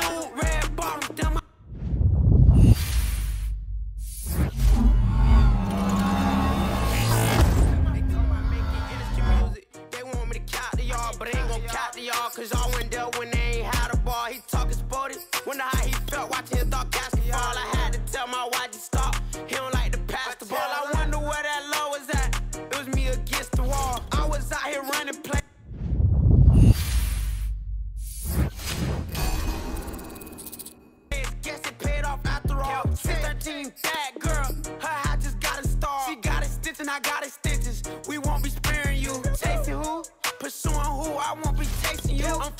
food, red bottom, them. But ain't gon' cap to y'all, cause y'all went there when they ain't had a ball. He talking sporty, wonder how he felt watching his dog basketball. I had to tell my watch to stop, he don't like to pass the ball. I wonder where that low was at, it was me against the wall. I was out here running play. Guess it paid off after all. 613, bad girl, her hat just got a star. She got it stitched and I got it stitches. We won't be sparing you. Chasing who? Pursuing who? I won't be chasing you. I'm